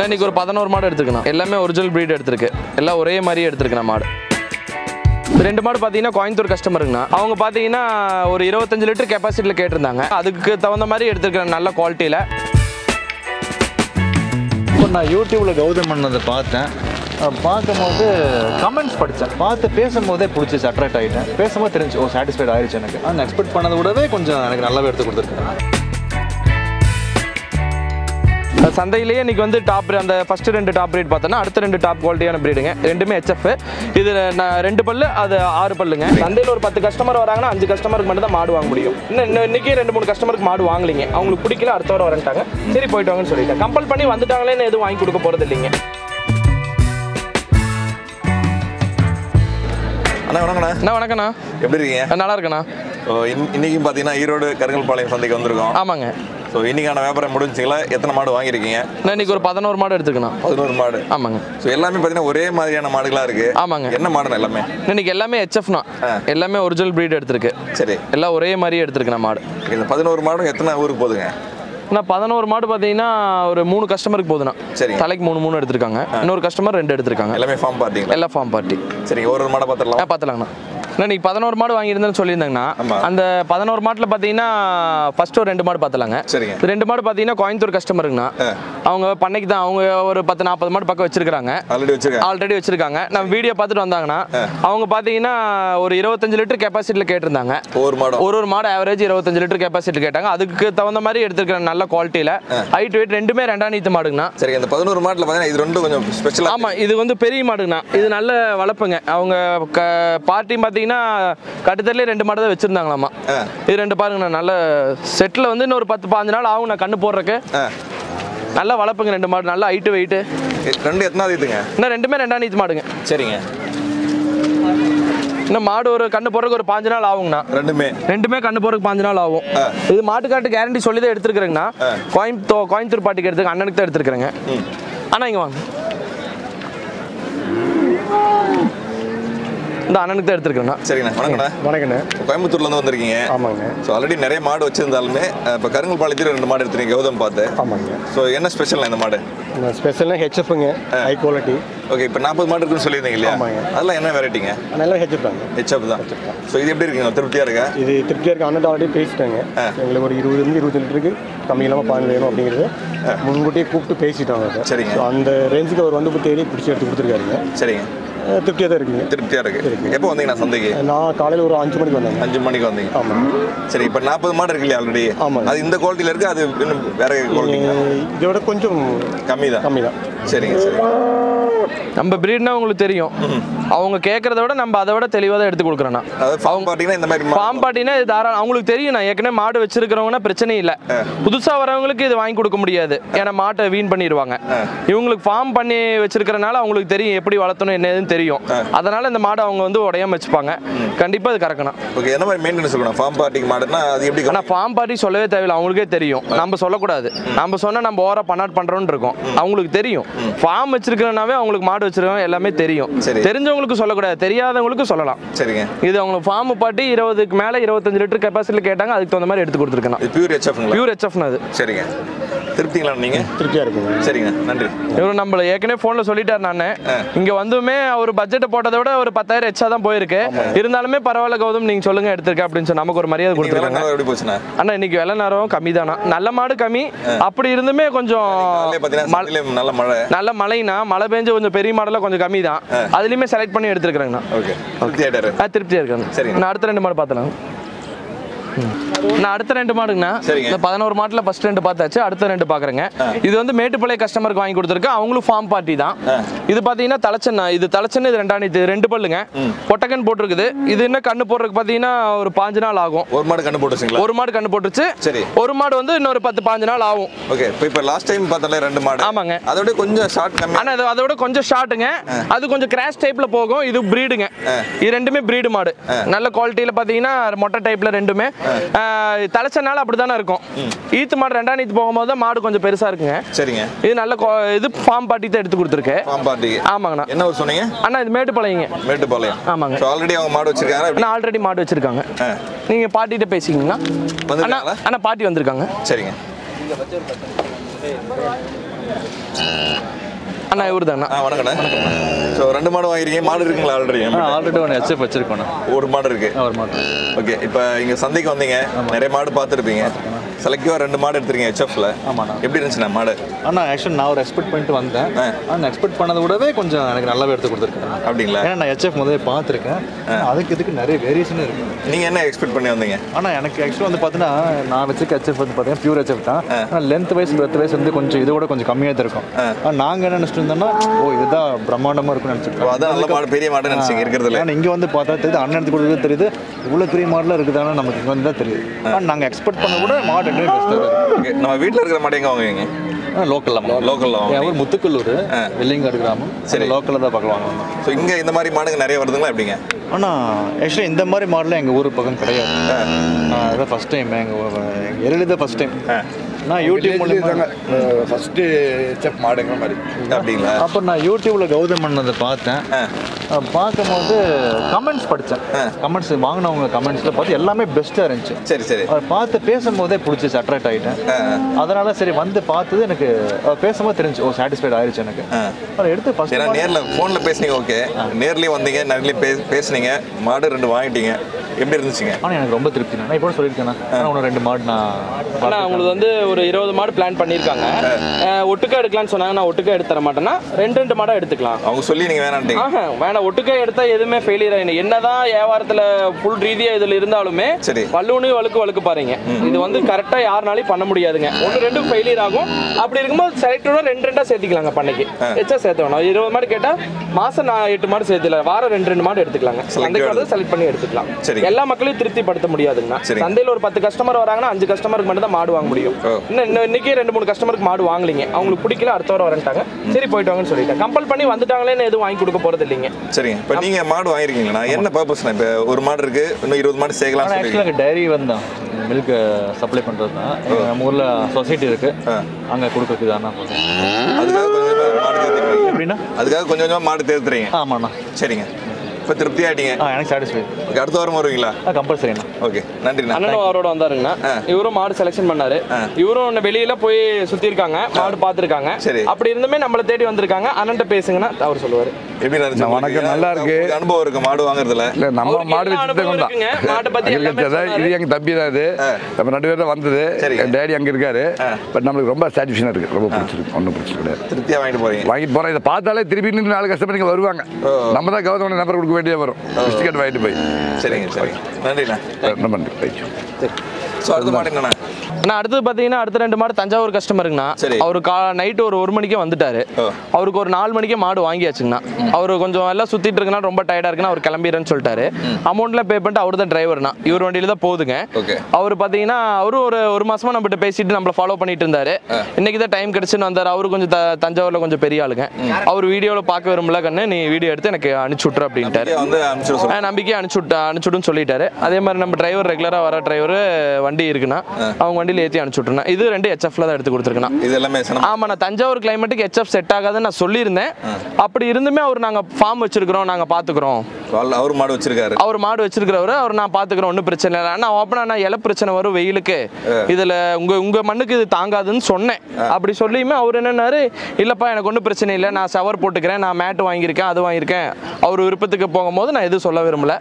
நான் இன்னைக்கு ஒரு 11 மாடு எடுத்துக்கணும். எல்லாமே ஒரிஜினல் பிரீட் எடுத்துருக்கு. எல்லாம் ஒரே மாதிரியே எடுத்துருக்கேன் மாடு. ரெண்டு மாடு பார்த்தீங்கன்னா கோயம்புத்தூர் கஸ்டமருங்கண்ணா. அவங்க பார்த்தீங்கன்னா ஒரு 25 லிட்டர் கெப்பாசிட்டியில் கேட்டிருந்தாங்க. அதுக்கு தகுந்த மாதிரி எடுத்துருக்கேன், நல்ல குவாலிட்டியில். இப்போ நான் யூடியூப்பில் கௌதம் பண்ணதை பார்த்தேன். பார்க்கும்போது கமெண்ட்ஸ் படித்தேன். பார்த்து பேசும்போதே பிடிச்சிச்சு, அட்ராக்ட் ஆகிட்டேன். பேசும்போது தெரிஞ்சு சாட்டிஸ்ஃபைட் ஆகிடுச்சு எனக்கு. நான் எக்ஸ்பெக்ட் பண்ணதை விடவே கொஞ்சம் எனக்கு நல்லாவே எடுத்து கொடுத்துருக்கேன். சந்தையிலேயே இன்றைக்கி வந்து டாப் அந்த ஃபஸ்ட்டு 2 டாப் பிரீட் பார்த்தோன்னா அடுத்த 2 டாப் குவாலிட்டியான பிரீடுங்க. ரெண்டுமே HF. இது 2 பல்லு, அது 6 பல்லுங்க. சந்தையில் ஒரு 10 கஸ்டமர் வராங்கன்னா 5 கஸ்டமருக்கு மட்டும் தான் மாடு வாங்க முடியும். இன்னைக்கு 2-3 கஸ்டமருக்கு மாடு வாங்கலிங்க. அவங்களுக்கு பிடிக்கல, அடுத்த வாரம் வரட்டாங்க. சரி போயிட்டு வாங்கன்னு சொல்லிட்டேன். கம்பல் பண்ணி வந்துட்டாங்களேன்னு எதுவும் வாங்கி கொடுக்க போகிறது இல்லைங்க. அண்ணா வணக்கண்ணா. அண்ணா வணக்கண்ணா. எப்படி இருக்கீங்க? நல்லா இருக்கண்ணா. இன்னைக்கும் பார்த்தீங்கன்னா ஈரோடு கருங்கல் பாளையம் சந்தைக்கு வந்திருக்கோம். ஆமாங்க. ஸோ இன்னைக்கான வியாபாரம் முடிஞ்சிங்களா? எத்தனை மாடு வாங்கியிருக்கீங்க? நான் இன்னைக்கு ஒரு 11 மாடு எடுத்துக்கணும். 11 மாடு. ஆமாங்க. ஸோ எல்லாமே பார்த்தீங்கன்னா ஒரே மாதிரியான மாடுகளாக இருக்கு. ஆமாங்க. என்ன மாடுண்ணா எல்லாமே? இன்னைக்கு எல்லாமே HFண்ணா. எல்லாமே ஒரிஜினல் பிரீட் எடுத்துருக்கு. சரி. எல்லாம் ஒரே மாதிரியே எடுத்துருக்கேன் மாடு. இந்த 11 மாடும் எத்தனை ஊருக்கு போகுதுங்க? நான் 11 மாடு பார்த்தீங்கன்னா ஒரு 3 கஸ்டமருக்கு போகுதுண்ணா. சரி. தலைக்கு 3 எடுத்திருக்காங்க. இன்னொரு கஸ்டமர் 2 எடுத்திருக்காங்க. எல்லாமே ஃபார்ம் பார்ட்டிங்களா? எல்லாம் ஃபார்ம் பார்ட்டி. சரி, ஒரு மாடை பார்த்துடலாம். பார்த்துலாங்கண்ணா. இன்னைக்கு 11 மாடு வாங்கியிருந்தேன்னு சொல்லியிருந்தாங்கண்ணா. அந்த 11 மாட்டில் பார்த்தீங்கன்னா ஃபர்ஸ்ட் ஒரு 2 மாடு பார்த்துலாங்க. சரிங்க. 2 மாடு பார்த்தீங்கன்னா கோயம்புத்தூர் கஸ்டமருங்கண்ணா. அவங்க பண்ணைக்கு தான். அவங்க ஒரு 10-40 மாடு பக்கம் வச்சிருக்காங்க. ஆல்ரெடி வச்சிருக்காங்க. நம்ம வீடியோ பார்த்துட்டு வந்தாங்கன்னா அவங்க பார்த்தீங்கன்னா ஒரு 25 லிட்டர் கெப்பாசிட்டியில் கேட்டிருந்தாங்க. ஒரு மாடு ஆவரேஜ் 25 லிட்டர் கெப்பாசிட்டி கேட்டாங்க. அதுக்கு தகுந்த மாதிரி எடுத்துருக்கேன், நல்ல குவாலிட்டியில். ஹைட் வெயிட் ரெண்டுமே 2 நீத்து மாடுங்கண்ணா. சரி. அந்த 11 மாட்டில் பார்த்தீங்கன்னா இது ரெண்டும் கொஞ்சம் ஸ்பெஷல். ஆமாம், இது வந்து பெரிய மாடுங்கண்ணா. இது நல்ல வளர்ப்புங்க. அவங்க பார்ட்டி பார்த்தீங்கன்னா கட்டுத்தரலே 2 மாடு தான் வச்சிருந்தாங்களாமா. இது 2 பாருங்கண்ணா. நல்ல செட்டில் வந்து இன்னொரு 10-15 நாள் ஆகும் நான் கண்ணு போடுறக்கு. நல்லா வளர்ப்புங்க 2 மாடு. நல்லா ஹைட்டு வெயிட்டு. ரெண்டு எத்தனாவது இதுங்க? இன்னும் ரெண்டுமே 2 நீத்து மாடுங்க. சரிங்க. இன்னும் மாடு ஒரு கண்ணு போடுறதுக்கு ஒரு 5 நாள் ஆகுங்கண்ணா. ரெண்டுமே கண்ணு போடுறதுக்கு 5 நாள் ஆகும். இது மாட்டுக்காட்டு கேரண்டி சொல்லி தான் எடுத்துருக்குறேங்கண்ணா. கோயம்புத்தூர் பாட்டிக்கு எடுத்துக்க அண்ணனுக்கு தான் எடுத்துருக்குறேங்க. ஆனால் இங்கே வாங்க, இந்த அண்ணனுக்கு தான் எடுத்துருக்கேண்ணா. சரிங்கண்ணா. வணக்கண்ணா. வணக்கண்ணா. கோயம்புத்தூர்லேருந்து வந்திருக்கீங்க. ஆமாங்க. ஸோ ஆல்ரெடி நிறைய மாடு வச்சிருந்தாலுமே இப்போ கருங்கல் பாளையத்தில் 2 மாடு எடுத்துருக்கீங்க கௌதம் பார்த்து. ஆமாங்க. ஸோ என்ன ஸ்பெஷல் இந்த மாடு? ஸ்பெஷல்னா HFங்க, ஹை குவாலிட்டி. ஓகே. இப்போ 40 மாடு இருக்குன்னு சொல்லியிருந்தீங்க இல்லையா? ஆமாங்க. அதெல்லாம் என்ன வெரைட்டிங்க? நல்லா HF தாங்க. HF தான். ஸோ இது எப்படி இருக்குங்க? திருப்தியாக இருக்கா? இது திருப்தியாக இருக்கு. அண்ணன் ஆல்ரெடி பேசிட்டாங்க. எங்களுக்கு ஒரு 20-25 லிட்டருக்கு கம்மி இல்லாமல் பால் வேணும் அப்படிங்கிறது முன்கூட்டியே கூப்பிட்டு பேசிட்டாங்க. சரிங்க. அந்த ரேஞ்சுக்கு அவர் வந்து தேடி பிடிச்சி எடுத்து கொடுத்துருக்காருங்க. சரிங்க. திருப்தியாக தான் இருக்குங்க. திருப்தியாக இருக்கு. எப்போ வந்தீங்க சந்தைக்கு? நான் காலையில் ஒரு 5 மணிக்கு வந்தேங்க. 5 மணிக்கு வந்தீங்க. ஆமாம். சரி. இப்போ 40 மாடு இருக்கு இல்லையா ஆல்ரெடி? ஆமாம். அது இந்த குவாலிட்டியில் இருக்குது, அது இன்னும் வேற குவாலிட்டி? இதை விட கொஞ்சம் கம்மி தான். சரிங்க. சரி. நம்ம பிரீட்னா உங்களுக்கு தெரியும். அவங்க கேட்கறத விட நம்ம அதை விட தெளிவாக தான் எடுத்து கொடுக்குறோண்ணா. ஃபார்ம் பார்ட்டினா இந்த மாதிரி ஃபார்ம் பார்ட்டினா இது தாராளம் அவங்களுக்கு தெரியும். நான் ஏற்கனவே மாடு வச்சிருக்கிறவங்கன்னா பிரச்சனை இல்லை. புதுசாக வரவங்களுக்கு இது வாங்கி கொடுக்க முடியாது, ஏன்னா மாட்டை வீண் பண்ணிடுவாங்க. இவங்களுக்கு ஃபார்ம் பண்ணி வச்சிருக்கிறனால அவங்களுக்கு தெரியும் எப்படி வளர்த்தணும் என்னதுன்னு தெரியும். அதனால இந்த மாடு அவங்க வந்து உடையாம வச்சுப்பாங்க. கண்டிப்பாக அது கறக்கணும். ஓகே. என்ன மாதிரி மெயின்டெனன்ஸ் இருக்கணும் ஃபார்ம் பார்ட்டிக்கு மாடுனா? அது எப்படி? ஆனால் ஃபார்ம் பார்ட்டி சொல்லவே தேவையில்லை, அவங்களுக்கே தெரியும். நம்ம சொல்லக்கூடாது. நம்ம சொன்னால் நம்ம ஓவரா பண்ணாட் பண்ணுறோன்னு இருக்கோம். அவங்களுக்கு தெரியும். ஃபார்ம் வச்சிருக்கிறனாவே அவங்களுக்கு மாடு வச்சிருக்கோம் எல்லாமே தெரியும். தெரிஞ்சவங்களுக்கு சொல்லக்கூடாது, தெரியாதவங்களுக்கு சொல்லலாம். சரிங்க. இது அவங்களுக்கு ஃபார்ம் பார்ட்டி 20க்கு மேலே 25 லிட்டர் கெப்பாசிட்டியில் கேட்டாங்க. அதுக்கு தகுந்த மாதிரி எடுத்து கொடுத்துருக்கேன். பியூர் HFங்களா? பியூர் HFனா அது. சரிங்க. திருப்திங்களா? நீங்க திருப்தியாக இருக்குங்க. சரிங்க. நன்றி. இவரு நம்மள ஏற்கனவே ஃபோனில் சொல்லிட்டார். நான் இங்கே வந்துமே அவர் பட்ஜெட்டை போட்டதை விட ஒரு 10,000 எச்சா தான் போயிருக்கு. இருந்தாலுமே பரவாயில்ல கௌதம், நீங்கள் சொல்லுங்க எடுத்துருக்க அப்படின்னு சொல்லி நமக்கு ஒரு மரியாதை கொடுத்துருக்காங்க. எப்படி போச்சுண்ணா? அண்ணா இன்னைக்கு விலை நேரம் கம்மி தானா. நல்ல மாடு கம்மி. அப்படி இருந்துமே கொஞ்சம் நல்ல மழைனா மழை பெஞ்சு கொஞ்சம் பெரிய மாடெல்லாம் கொஞ்சம் கம்மி தான். அதுலயுமே செலக்ட் பண்ணி எடுத்துருக்காங்கண்ணா. திருப்தியா இருக்காங்க. சரி. நான் அடுத்த 2 மாடு பார்த்தலாம். நான் அடுத்த 2 மாடுங்கண்ணா. இந்த 11 மாட்டுல ஃபர்ஸ்ட் 2 பார்த்தாச்சு, அடுத்த 2 பாக்குறேங்க. இது வந்து மேட்டுப்பாளைய கஸ்டமருக்கு வாங்கி கொடுத்துருக்கு. அவங்களும் ஃபார்ம் பார்ட்டி தான். இது பாத்தீங்கன்னா தலைச்சன்னா. இது தலைச்சன்னு. இது 2 பல்லுங்க. பொட்டக்கன் போட்டுருக்குது. இது என்ன கண்ணு போடுறதுக்கு பாத்தீங்கன்னா ஒரு 5 நாள் ஆகும். ஒரு மாடு கண்ணு போட்டுருச்சுங்களா? ஒரு மாடு கண்ணு போட்டுருச்சு. சரி. ஒரு மாடு வந்து இன்னொரு 10-15 நாள் ஆகும். ஓகே. இப்போ லாஸ்ட் டைம் பார்த்தல 2 மாடு. ஆமாங்க. அதோட கொஞ்சம் ஷார்ட் கம்மி. ஆனா அதோட கொஞ்சம் ஷார்ட்டுங்க. அது கொஞ்சம் கிராஷ் டைப்ல போகும். இது பிரீடுங்க. இது ரெண்டுமே பிரீடு மாடு. நல்ல குவாலிட்டியில பாத்தீங்கன்னா மொட்டை டைப்ல ரெண்டுமே. தலைச்சனால அப்படிதானே இருக்கும். ஈத்து மாடு 2ஆம் ஈத்து போகும்போது மாடு கொஞ்சம் பெருசா இருக்குங்க. சரிங்க. இது நல்ல இது ஃபார்ம் பார்ட்டி தான் எடுத்து கொடுத்துருக்கு. Farm party. ஆமாங்கண்ணா. என்ன ஊர் சொன்னீங்க? அண்ணா இது மேட்டுப்பாளையங்க. மேட்டுப்பாளையம். ஆமாங்க. சோ ஆல்ரெடி அவங்க மாடு வச்சிருக்காங்க. நான் ஆல்ரெடி மாடு வச்சிருக்காங்க. நீங்க பாட்டிட்ட பேசிக்கீங்களா? அண்ணா பாட்டி வந்திருக்காங்க. சரிங்க. அண்ணா இவரு தானே. வணக்கண்ணா. ஸோ 2 மாடு வாங்கிருக்கீங்க. மாடு இருக்குங்களா ஆல்ரெடி? ஆல்ரெடி ஒன்று ஹெச்எஃப் வச்சிருக்கோண்ணா. ஒரு மாடு இருக்கு. ஒரு மாடு. ஓகே. இப்போ இங்கே சந்தைக்கு வந்தீங்க, நிறைய மாடு பார்த்துருப்பீங்க. செலக்டிவாக 2 மாடு எடுத்துருக்கீங்க ஹெச்எஃப்ல. ஆமாண்ணா. எப்படி இருந்துச்சுண்ணா மாடு? அண்ணா ஆக்சுவலி நான் ஒரு எக்ஸ்பெக்ட் பண்ணிட்டு வந்தேன். ஆனால் எக்ஸ்பெக்ட் பண்ணதை விடவே கொஞ்சம் எனக்கு நல்லாவே எடுத்து கொடுத்துருக்கேன். அப்படிங்களா? ஏன்னா நான் ஹெச்எஃப் முதல்ல பார்த்துருக்கேன். அதுக்கு இதுக்கு நிறைய வேரியேஷன் இருக்கு. நீங்கள் என்ன எக்ஸ்பெக்ட் பண்ணி வந்தீங்க? ஆனால் எனக்கு ஆக்சுவலி வந்து பார்த்தீங்கன்னா நான் வச்சுக்க ஹெச்எஃப் வந்து பார்த்தீங்கன்னா பியூர் ஹெச்எஃப் தான். ஆனால் லென்த் வைஸ் பிரெத் வைஸ் வந்து கொஞ்சம் இதோட கொஞ்சம் கம்மியாக தான் இருக்கும். ஆனால் நாங்கள் என்ன நினச்சிட்டு இருந்தோம்னா இதுதான் பிரம்மாண்டமாக இருக்கும்னு நினச்சிருக்கோம். அதான் நல்ல மாடு, பெரிய மாடு நினச்சிங்க இருக்கிறதுல. ஆனால் இங்கே வந்து பார்த்தா தெரியுது, அண்ணன் எடுத்து கொடுக்குறது தெரியுது, இவ்வளோ பெரிய மாடலாம் இருக்குதானே நமக்கு இங்கே வந்து தான் தெரியுது. ஆனால் நாங்கள் எக்ஸ்பெக்ட் பண்ண கூட மாடு ரெண்டுமே பெஸ்ட்டாக இருக்குது. நம்ம வீட்டில் இருக்கிற மாடு எங்கே வாங்குவீங்க? லோக்கலில் ஊர் முத்துக்கல்லூர் வெள்ளிங்காடு கிராமம். சரி, லோக்கலில் தான் பார்க்கலாம். ஸோ இங்கே இந்த மாதிரி மாடுங்க நிறைய வருதுங்களா எப்படிங்க? ஆனால் ஆக்சுவலி இந்த மாதிரி மாடலாம் எங்கள் ஊர் பக்கம் கிடையாது. அதான் ஃபஸ்ட் டைம் எங்கள் எரேடு தான் ஃபஸ்ட் டைம். நான் யூடியூப் மூலமாக ஃபஸ்ட்டு ஹெச்எஃப் மாடுங்கிற மாதிரி. அப்படிங்களா? அப்போ நான் யூடியூப்பில் கௌதம் பண்ணதை பார்த்தேன். பார்க்கும்போது கமெண்ட்ஸ் படித்தேன். கமெண்ட்ஸ் வாங்கினவங்க கமெண்ட்ஸில் பார்த்து எல்லாமே பெஸ்ட்டாக இருந்துச்சு. சரி சரி. அதை பார்த்து பேசும்போதே பிடிச்சிச்சு, அட்ராக்ட் ஆகிட்டேன். அதனால் சரி வந்து பார்த்தது எனக்கு பேசும்போது தெரிஞ்சு சாட்டிஸ்ஃபைட் ஆயிடுச்சு எனக்கு. அதை எடுத்து ஃபஸ்ட் நேரில் ஃபோனில் பேசுனீங்க. ஓகே. நேர்லேயே வந்தீங்க, நிறைய பேசுனீங்க, மாடு 2 வாங்கிட்டீங்க. எப்படி இருந்துச்சுங்க? ஆனால் எனக்கு ரொம்ப திருப்தி. நான் இப்போ சொல்லியிருக்கேன், இன்னும் 2 மாடு நான் அவங்களுக்கு வந்து ஒரு 20 மாடு பிளான் பண்ணியிருக்காங்க. ஒட்டுக்கா எடுக்கலாம்னு சொன்னாங்க. நான் ஒட்டுக்கா எடுத்து தர மாட்டேன்னா 2 மாடாக எடுத்துக்கலாம். அவங்க சொல்லி நீங்கள் வேணான்ட்டீங்க? வேணாம், ஒட்டுக்கா எடுத்தா எதுவுமே ஃபெயிலியர் ஆகிடும். என்னதான் வியாபாரத்தில் ஃபுல் ரீதியாக இதில் இருந்தாலுமே சரி, வள்ளுவனு வழுக்கு பாருங்க. இது வந்து கரெக்டாக யாருனாலையும் பண்ண முடியாதுங்க. 1-2 ஃபெயிலியர் ஆகும். அப்படி இருக்கும்போது செலக்டோட 2 சேர்த்திக்கலாங்க. பண்ணைக்கு எச்சா சேர்த்த வேணும். 20 மாடு கேட்டால் மாதம் நான் 8 மாடு சேர்த்துல, வாரம் 2 மாடு எடுத்துக்கலாங்க. சந்தைக்கு செலக்ட் பண்ணி எடுத்துக்கலாம். எல்லா மக்களையும் திருப்திப்படுத்த முடியாதுங்கண்ணா. சந்தையில் ஒரு 10 கஸ்டமர் வராங்கன்னா 5 கஸ்டமருக்கு மட்டும் தான் மாடு வாங்க முடியும். இன்னைக்கே 2-3 கஸ்டமருக்கு மாடு வாங்கலீங்க. அவங்களுக்கு பிடிக்கல, அடுத்த வாரம் வரட்டாங்க. சரி போயிட்டு வாங்கன்னு சொல்லிட்டேன். கம்பல் பண்ணி வந்துட்டாங்களேன்னு எதுவும் வாங்கி கொடுக்க போறது இல்லைங்க. சரிங்க. இப்போ நீங்கள் மாடு வாங்கிருக்கீங்களா? என்ன பர்பஸ்னா? இப்போ ஒரு மாடு இருக்கு, இன்னும் 20 மாடு சேர்க்கலாம். ஆக்சுவலாக டைரி வந்தான் மில்க் சப்ளை பண்ணுறது தான். நம்ம ஊரில் சொசைட்டி இருக்கு, அங்கே கொடுக்குறது தானே. அதுக்காக கொஞ்சம் மாடு தேர்த்துறீங்க? எப்படின்னா அதுக்காக கொஞ்சம் கொஞ்சமாக மாடு தேர்த்துறீங்க? ஆமாண்ணா. சரிங்க. இப்போ திருப்தி ஆகிட்டீங்க? எனக்கு சாட்டிஸ்ஃபை. அடுத்த வாரம் வருவீங்களா? கம்பல்சரிண்ணா. ஓகே, நன்றிண்ணா. அண்ணனும் அவரோட வந்தாருங்கண்ணா. இவரும் மாடு செலக்ஷன் பண்ணாரு. இவரும் வெளியில போய் சுத்தி இருக்காங்க, மாடு பார்த்துருக்காங்க. சரி. அப்படி இருந்துமே நம்மளை தேடி வந்திருக்காங்க. அண்ணன்ட்ட பேசுங்கன்னா அவர் சொல்லுவாரு. எப்படி நினைச்சு? வணக்கம், நல்லா இருக்கு. அனுபவம் இருக்கு மாடு வாங்குறதுல? இல்ல, நம்ம மாடு வச்சுட்டு மாட்டை பத்தி இது எங்க தம்பி தான். இது நம்ம 2 பேரும் தான் வந்தது. டேடி அங்க இருக்காரு. பட் நம்மளுக்கு ரொம்ப சாட்டிஸ்ஃபேக்ஷனா இருக்கு, ரொம்ப பிடிச்சிருக்கு. ஒன்றும் பிரச்சனை கிடையாது. திருப்தியா வாங்கிட்டு போறேன். இதை பார்த்தாலே திருப்பி நின்று 4 கஸ்டமர் வருவாங்க. நம்ம தான் கௌதம் நம்பர் கொடுக்க வேண்டிய வரும். டிக்கெட் வாங்கிட்டு போய். சரிங்க சரிங்க, நன்றிண்ணா. ரொம்ப நன்றி. சரி. ஸோ அடுத்த மாடு என்னண்ணா? நான் அடுத்தது பார்த்தீங்கன்னா அடுத்த 2 மாடு தஞ்சாவூர் கஸ்டமருங்கண்ணா. அவரு நைட்டு ஒரு 1 மணிக்கே வந்துட்டாரு. அவருக்கு ஒரு 4 மணிக்கே மாடு வாங்கியாச்சுங்கண்ணா. அவரு கொஞ்சம் எல்லாம் சுத்திட்டு இருக்குன்னா ரொம்ப டயர்டா இருக்குன்னா அவர் கிளம்பிடுறேன்னு சொல்லிட்டாரு. அமௌண்ட்லாம் பே பண்ணிட்டு அவர் தான் டிரைவர்னா. இவர் வண்டியில தான் போகுதுங்க. அவர் பார்த்தீங்கன்னா அவரு ஒரு மாசமா நம்மகிட்ட பேசிட்டு நம்மள ஃபாலோ பண்ணிட்டு இருந்தாரு. இன்னைக்கு தான் டைம் கிடைச்சுன்னு வந்தாரு. அவரு கொஞ்சம் தஞ்சாவூர்ல கொஞ்சம் பெரிய ஆளுங்க. அவர் வீடியோவில் பார்க்க விரும்பல, கண்ணு நீ வீடியோ எடுத்து எனக்கு அனுப்பிச்சு விட்ரு அப்படின்ட்டாரு. நம்பிக்கையை அனுப்பிச்சுடுன்னு சொல்லிட்டாரு. அதே மாதிரி நம்ம டிரைவர் ரெகுலரா வர டிரைவர் வண்டி இருக்குன்னா அவங்க வண்டியில் ஏற்றி அனுப்பிச்சுட்ருந்தேன். இது 2 ஹெச்எஃப்ல தான் எடுத்து கொடுத்துருக்கேன். இது எல்லாமே ஆமா, நான் தஞ்சாவூர் கிளைமேட்டுக்கு ஹெச்எஃப் செட் ஆகாதுன்னு நான் சொல்லியிருந்தேன். அப்படி இருந்துமே அவர் நாங்கள் ஃபார்ம் வச்சிருக்கிறோம், நாங்கள் பார்த்துக்குறோம். அவர் மாடு வச்சிருக்காரு. அவர் மாடு வச்சிருக்கிறவரு அவர் நான் பார்த்துக்கிறோம், ஒன்றும் பிரச்சனை இல்லை. ஆனால் ஓப்பனா இலை பிரச்சனை வரும் வெயிலுக்கு, இதில் உங்க மண்ணுக்கு இது தாங்காதுன்னு சொன்னேன். அப்படி சொல்லியுமே அவர் என்னன்னாரு, இல்லப்பா எனக்கு ஒன்றும் பிரச்சனை இல்லை, நான் ஷவர் போட்டுக்கிறேன், நான் மேட்டு வாங்கியிருக்கேன், அது வாங்கியிருக்கேன். அவர் விருப்பத்துக்கு போகும்போது நான் எதுவும் சொல்ல விரும்பல.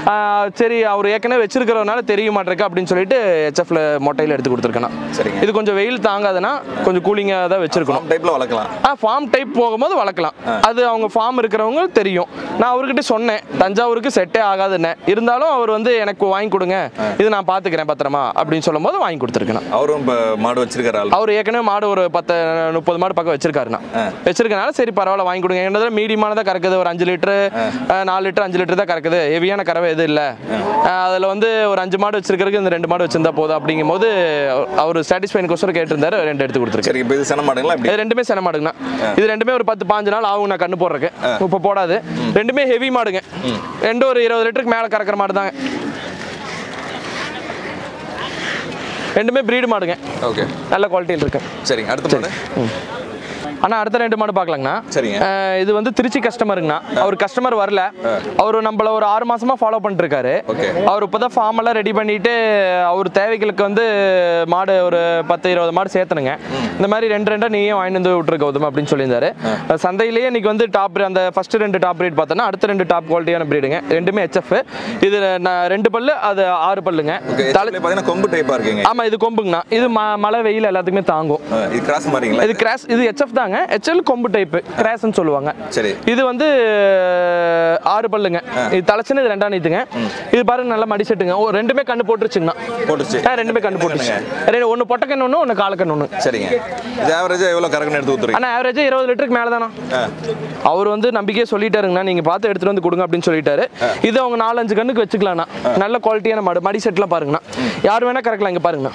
சரி, அவர் ஏற்கனவே வச்சிருக்கிறதுனால தெரிய மாட்டிருக்கு அப்படின்னு சொல்லிட்டு ஹெச்எஃப்ல மொட்டையில் எடுத்து கொடுத்துருக்கேன். இது கொஞ்சம் வெயில் தாங்காதுன்னா கொஞ்சம் கூலிங்காக தான் வச்சிருக்கணும். ஃபார்ம் டைப் போகும்போது வளர்க்கலாம். அது அவங்க ஃபார்ம் இருக்கிறவங்க தெரியும். நான் அவர்கிட்ட சொன்னேன் தஞ்சாவூருக்கு செட்டே ஆகாதுன்னு. இருந்தாலும் அவர் வந்து எனக்கு வாங்கி கொடுங்க, இது நான் பார்த்துக்கிறேன் பத்திரமா அப்படின்னு சொல்லும் போது வாங்கி கொடுத்துருக்கேன். அவரும் மாடு வச்சிருக்காரு. அவர் ஏற்கனவே மாடு ஒரு 10-30 மாடு பக்கம் வச்சிருக்காருண்ணா. வச்சிருக்கனால சரி பரவாயில்ல வாங்கி கொடுங்க. என்னதுல மீடியமானதான் கறக்குது. ஒரு 5 லிட்டரு 4 லிட்டர் 5 லிட்டர் தான் கறக்குது. ஹெவியான கறவை எதுவும் இல்லை. அதில் வந்து ஒரு 5 மாடு வச்சிருக்கிறதுக்கு இந்த 2 மாடு வச்சிருந்தா போதும் அப்படிங்கும் போது அவர் சாட்டிஸ்ஃபைன் கோசரம் கேட்டிருந்தாரு. 2 எடுத்து கொடுத்துருக்கேன். இப்போ இது சென மாடுங்களா? இது 2மே சென மாடுங்கண்ணா. இது 2மே ஒரு 10-15 நாள் ஆகும் நான் கண்ணு போடுறதுக்கு. இப்போ போடாது. 2மே ஹெவி மாடுங்க. 2 ஒரு 20 லிட்டருக்கு மேலே கறக்கிற மாடு தாங்க. 2மே பிரீடு மாடுங்க. ஓகே, நல்ல குவாலிட்டியில் இருக்கு. சரி, அடுத்த மாடு அண்ணா அடுத்த 2 மாடு பார்க்கலாங்கண்ணா. சரிங்க. இது வந்து திருச்சி கஸ்டமருங்கண்ணா. அவர் கஸ்டமர் வரல, அவர் நம்மள ஒரு 6 மாசமா ஃபாலோ பண்ணிட்டு இருக்காரு. அவர் இப்போதான் ஃபார்ம் எல்லாம் ரெடி பண்ணிட்டு அவர் தேவைகளுக்கு வந்து மாடு ஒரு 10-20 மாடு சேர்த்தனுங்க. இந்த மாதிரி 2 நீயே வாங்கிட்டு வந்து விட்டுரு கௌதம் அப்படின்னு சொல்லியிருந்தாரு. சந்தையிலேயே இன்னைக்கு வந்து டாப் அந்த ஃபர்ஸ்ட் 2 டாப் பிரீட் பார்த்தோன்னா அடுத்த 2 டாப் குவாலிட்டியான பிரீடுங்க. ரெண்டுமே HF. இது 2 பல்லு, அது 6 பல்லுங்க. கொம்பு டைப்பா இருக்குங்க. ஆமா, இது கொம்புங்கண்ணா. இது மழை வெயில் எல்லாத்துக்குமே தாங்கும். இது கிராஸ் மாதிரிங்களா? இது கிராஸ். இது HF தாங்க. HL கொம்பு டைப் கிராஸ்ன்னு சொல்லுவாங்க. சரி. இது வந்து 6 பல்லுங்க. இது தலைச்சுன்னு இது 2ஆம் நீத்துங்க. இது பாருங்க நல்ல மடி செட்டுங்க. ரெண்டுமே கண்ணு போட்டுருச்சுங்கண்ணா. போட்டுச்சு. ரெண்டுமே கண்ணு போட்டுச்சு. ஒன்னு பொட்டக்கண்ணு ஒன்று, ஒன்று காலக்கண்ணு ஒன்று. சரிங்க. இது ஆவரேஜா எவ்வளவு கறக்கணும் எடுத்து ஊத்துறீங்க? ஆனா ஆவரேஜா 20 லிட்டருக்கு மேல தானா. அவர் வந்து நம்பிக்கையே சொல்லிட்டாருங்கண்ணா, நீங்க பார்த்து எடுத்துட்டு வந்து கொடுங்க அப்படின்னு சொல்லிட்டாரு. இது அவங்க 4-5 கண்ணுக்கு வச்சுக்கலாம்ண்ணா. நல்ல குவாலிட்டியான மாடு. மடி செட்லாம் பாருங்கண்ணா, யார் வேணா கறக்கலாம். இங்க பாருங்கண்ணா,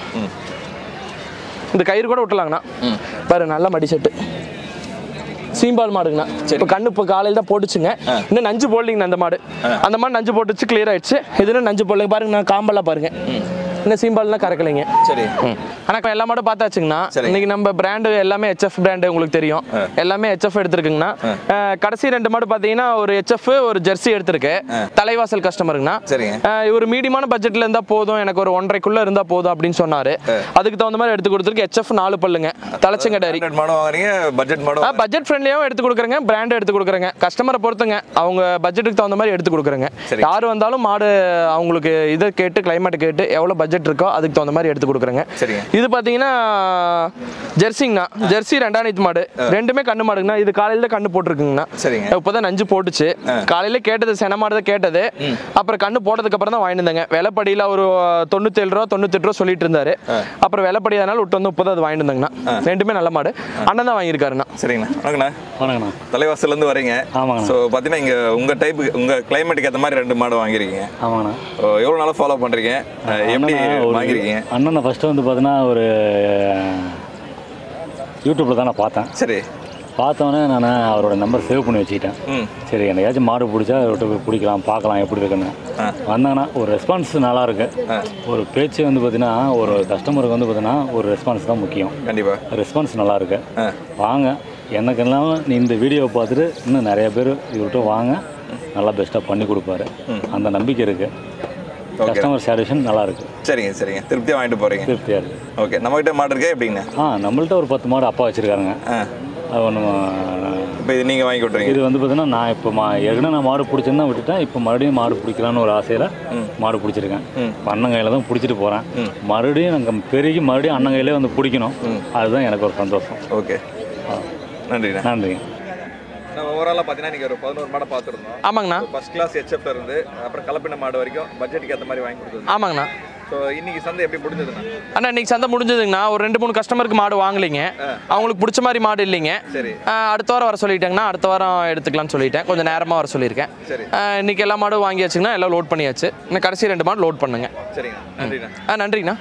இந்த கயிறு கூட விட்டலாங்கண்ணா. பாருங்க நல்ல மடி செட்டு, சீம்பால் மாடுங்கண்ணா. இப்போ கண்ணு இப்போ காலையில் தான் போட்டுச்சுங்க. இன்னும் நஞ்சு போடலிங்கண்ணா. அந்த மாடு நஞ்சு போட்டுச்சு, கிளியர் ஆயிடுச்சு. இதுன்னு நஞ்சு போடலைங்க. பாருங்க நான் காம்பெல்லாம் பாருங்க, இன்னும் சீம்பால்லாம் கறக்கலைங்க. சரி. ஆனால் எல்லா மாடும் பார்த்தாச்சுங்கண்ணா. இன்னைக்கு நம்ம பிராண்டு எல்லாமே HF பிராண்டு உங்களுக்கு தெரியும். எல்லாமே HF எடுத்துருக்குங்கண்ணா. கடைசி 2 மாடு பார்த்தீங்கன்னா ஒரு HF ஒரு ஜெர்சி எடுத்திருக்கு. தலைவாசல் கஸ்டமருங்கண்ணா. இவர் மீடியமான பட்ஜெட்ல இருந்தா போதும், எனக்கு ஒரு 1.5 இருந்தா போதும் அப்படின்னு சொன்னாரு. அதுக்கு தகுந்த மாதிரி எடுத்து கொடுத்துருக்கு. HF 4 பல்லுங்க, தலைச்சங்க டேரி. பட்ஜெட் ஃப்ரெண்ட்லியாவும் எடுத்து கொடுக்குறேங்க, பிராண்ட் எடுத்து கொடுக்குறேங்க. கஸ்டமரை பொறுத்துங்க, அவங்க பட்ஜெட்டுக்கு தகுந்த மாதிரி எடுத்து கொடுக்குறேங்க. யார் வந்தாலும் மாடு அவங்களுக்கு இதை கேட்டு கிளைமேட் கேட்டு எவ்வளோ பட்ஜெட் இருக்கோ அதுக்கு தகுந்த மாதிரி எடுத்து கொடுக்குறேங்க. இது பார்த்தீங்கன்னா ஜெர்சிங்கண்ணா. ஜெர்சி 2ஆம் நீத்து மாடு. ரெண்டுமே கண்ணு மாடுங்கண்ணா. இது காலையில் தான் கண்ணு போட்டுருக்குங்கண்ணா. இப்போதான் நஞ்சு போட்டுச்சு. காலையில கேட்டது சென மாடு தான் கேட்டது. அப்புறம் கண்ணு போட்டதுக்கு அப்புறம் தான் வாங்கிட்டு இருந்தாங்க. விலைப்படியில் ஒரு 97 ரூபா 98 ரூபா சொல்லிட்டு இருந்தாரு. அப்புறம் விலைப்படி அதனால விட்டு வந்து இப்போதான் அது வாங்கிட்டு இருந்தாங்கண்ணா. ரெண்டுமே நல்ல மாடு. அண்ணன் தான் வாங்கியிருக்காருண்ணா. சரிங்கண்ணா. வணக்கண்ணா. தலைவாசல்ல இருந்து வரீங்க. ஸோ பார்த்தீங்கன்னா இங்கே உங்கள் டைப் உங்கள் கிளைமேட்டுக்கு ஏற்ற மாதிரி 2 மாடு வாங்கியிருக்கீங்க. ஆமாண்ணா. எவ்வளோ நாளாக ஃபாலோ பண்ணுறீங்க, எப்படி வாங்கியிருக்கீங்க? அண்ணன் ஃபஸ்ட்டு வந்து பார்த்தீங்கன்னா ஒரு யூடியூப்பில் தான் நான் பார்த்தேன். சரி. பார்த்தோன்னே நான் அவரோட நம்பர் சேவ் பண்ணி வச்சுக்கிட்டேன். சரி, எனக்காச்சும் மாடு பிடிச்சா அவர்கிட்ட போய் பிடிக்கலாம், பார்க்கலாம் எப்படி இருக்குன்னு வந்தாங்கன்னா ஒரு ரெஸ்பான்ஸ் நல்லாயிருக்கு. ஒரு பேச்சு வந்து பார்த்தீங்கன்னா ஒரு கஸ்டமருக்கு வந்து பார்த்தீங்கன்னா ஒரு ரெஸ்பான்ஸ் தான் முக்கியம். கண்டிப்பாக ரெஸ்பான்ஸ் நல்லாயிருக்கு. வாங்க, எனக்கெல்லாம் நீ இந்த வீடியோவை பார்த்துட்டு இன்னும் நிறைய பேர் இவர்கிட்ட வாங்க, நல்லா பெஸ்ட்டாக பண்ணி கொடுப்பாரு. அந்த நம்பிக்கை இருக்குது. கஸ்டமர் சாட்டிஸ்ஃபேக்ஷன் நல்லா இருக்கு. சரிங்க. திருப்தியாக வாங்கிட்டு போகிறீங்க? திருப்தியாக இருக்குது. ஓகே. நம்மகிட்ட மாடு இருக்கா எப்படிங்க? நம்மள்ட்ட ஒரு 10 மாடு அப்பா வச்சுருக்காங்க. அது ஒன்று. இப்போ இது நீங்கள் வாங்கி விட்றீங்க? இது வந்து பார்த்தீங்கன்னா நான் இப்போ ஏற்கனவே நான் மாடு பிடிச்சேன்னா விட்டுட்டேன். இப்போ மறுபடியும் மாடு பிடிக்கலான்னு ஒரு ஆசையில் மாடு பிடிச்சிருக்கேன். இப்போ அண்ணன் கையில் தான் பிடிச்சிட்டு போகிறேன். மறுபடியும் நாங்கள் பெருகி மறுபடியும் அண்ணன் கையிலே வந்து பிடிக்கணும். அதுதான் எனக்கு ஒரு சந்தோஷம். ஓகே, நன்றிண்ணா. நன்றிங்க. நம்ம ஓவராலாக பார்த்தீங்கன்னா நீங்கள் ஒரு 11 மாடை பார்த்துருந்தோம். ஆமாங்கண்ணா. ஃபர்ஸ்ட் கிளாஸ் HF இருந்து அப்புறம் கலப்பின மாடு வரைக்கும் பட்ஜெட்டுக்கு ஏற்ற மாதிரி வாங்கி கொடுத்தது. ஆமாங்கண்ணா. ஸோ இன்னைக்கு சந்தை எப்படி முடிஞ்சதுண்ணா? அண்ணா இன்னைக்கு சந்தை முடிஞ்சதுங்கண்ணா. ஒரு 2-3 கஸ்டமருக்கு மாடு வாங்கலைங்க. அவங்களுக்கு பிடிச்ச மாதிரி மாடு இல்லைங்க. சரி. அடுத்த வாரம் வர சொல்லிட்டாங்கண்ணா. அடுத்த வாரம் எடுத்துக்கலாம்னு சொல்லிட்டேன். கொஞ்சம் நேரமாக வர சொல்லியிருக்கேன். சரி. இன்னைக்கு எல்லா மாடும் வாங்கியாச்சுங்கன்னா எல்லாம் லோட் பண்ணியாச்சு. இன்னும் கடைசி 2 மாடு லோட் பண்ணுங்க. சரிங்க. நன்றிண்ணா. நன்றிண்ணா.